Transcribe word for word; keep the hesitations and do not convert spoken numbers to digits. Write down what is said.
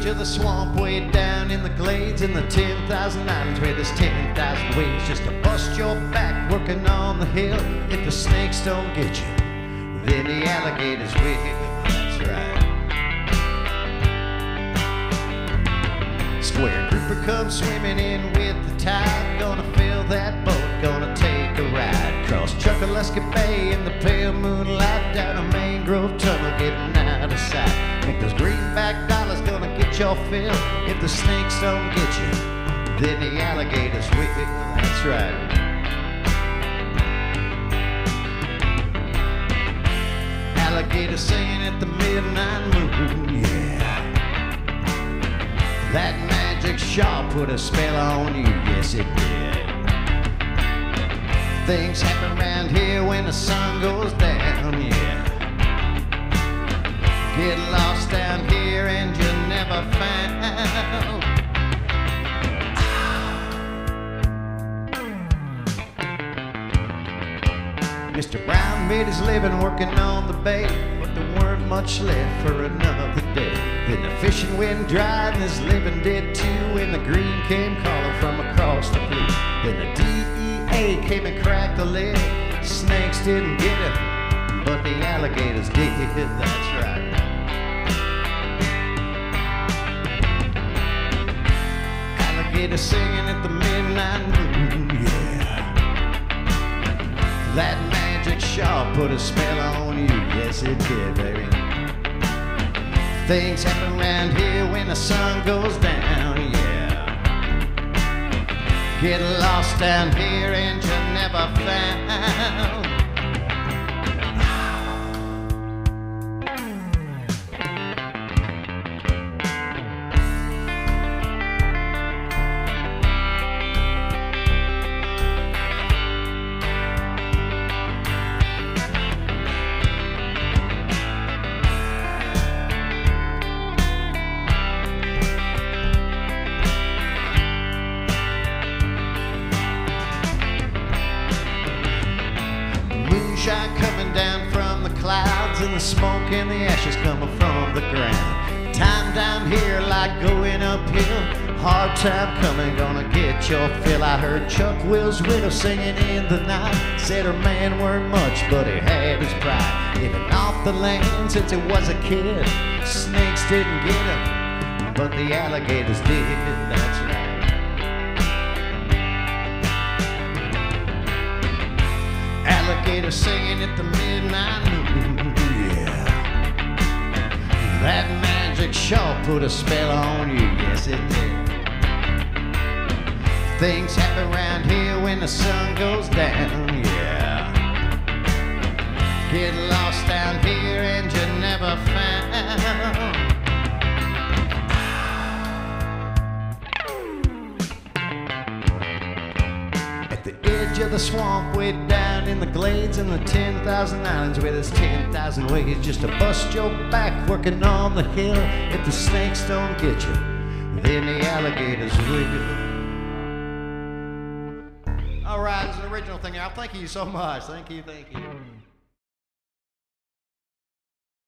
of the swamp, way down in the glades, in the ten thousand islands where there's ten thousand ways just to bust your back working on the hill. If the snakes don't get you, then the alligators will. That's right. Square grouper comes swimming in with the tide, gonna fill that boat, gonna take a ride across Chuckaluska Bay in the pale moonlight, down a mangrove tunnel getting out of sight. Think those greenback dollars gonna get your fill. If the snakes don't get you, then the alligators will. That's right. Alligators singing at the midnight moon, yeah. That magic shawl put a spell on you, yes it did. Things happen around here when the sun goes down, yeah. Get lost down here and you're never found. Mister Brown made his living working on the bay, but there weren't much left for another day. Then the fishing went dry and his living did too, when the green came calling from across the blue. Then the D E A came and cracked the lid. Snakes didn't get it, but the alligators did. That's right. Alligators singing at the midnight moon, yeah. That magic shawl put a spell on you, yes it did, baby. Things happen around here when the sun goes down, yeah. Get lost down here and you're never found. Moonshine coming down from the clouds, and the smoke and the ashes coming from the ground. Time down here like going uphill, hard time coming, gonna get your fill. I heard Chuck Will's widow singing in the night, said her man weren't much but he had his pride. Living off the land since he was a kid, snakes didn't get him, but the alligators did. That's right. Alligator singing at the midnight moon, yeah. That magic shawl put a spell on you, yes it did. Things happen around here when the sun goes down, yeah. Get lost down here and you're never found. At the edge of the swamp, way down in the glades, in the ten thousand islands where there's ten thousand ways just to bust your back working on the hill. If the snakes don't get you, then the alligators will. All right, it's an original thing. Thank you so much. Thank you, thank you.